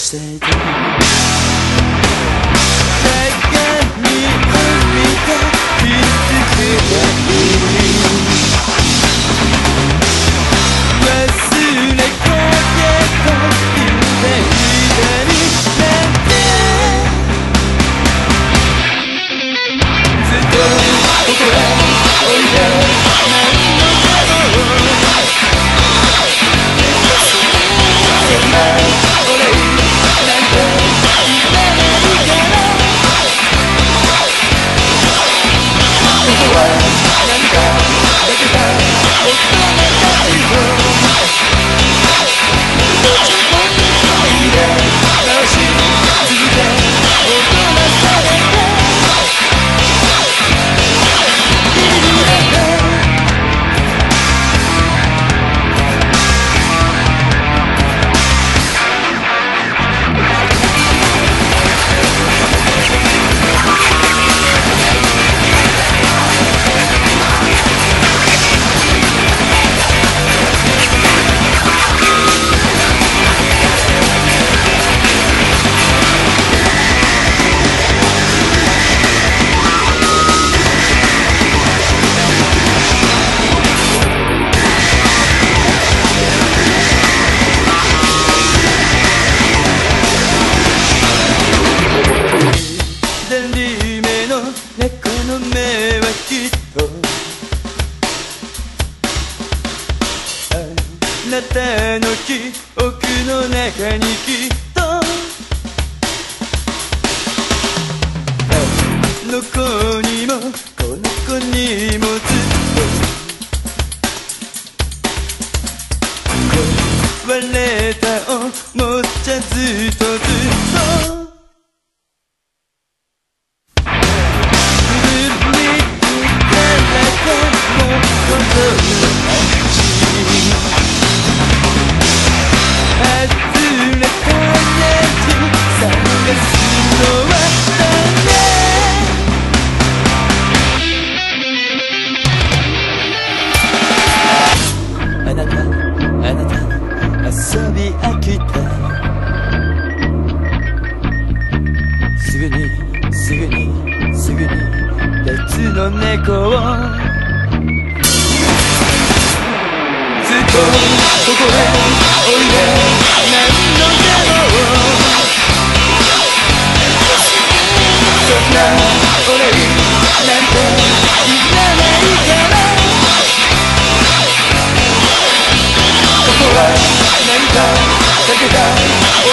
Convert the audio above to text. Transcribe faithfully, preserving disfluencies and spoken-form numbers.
せて鏡を見て気づくように忘れかけた夢になんてずっとここへおいで何のでもそんな俺なんて言わないからここは何かだけが大人たちをいいね直し続け大人されているんだ猫の目はきっとあなたの記憶の中にきっとあの子にもこの子にもずっと壊れたおもちゃずっとずっとあなた、あなた、遊び飽きたすぐに、すぐに、すぐに別の猫をずっとここへおいで何のでもそんな俺なんていらないからここは何かだけが